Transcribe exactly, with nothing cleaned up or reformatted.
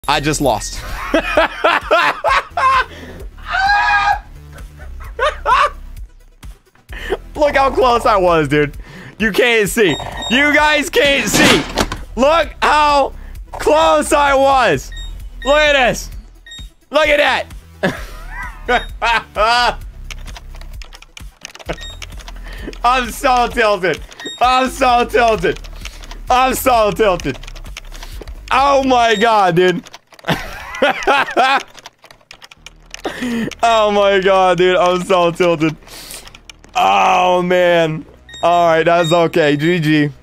I just lost. Look how close I was, dude. You can't see. You guys can't see. Look how close I was. Look at this. Look at that. I'm so tilted. I'm so tilted. I'm so tilted. Oh my god, dude. Oh my god, dude. I'm so tilted. Oh man. All right, that's okay. G G.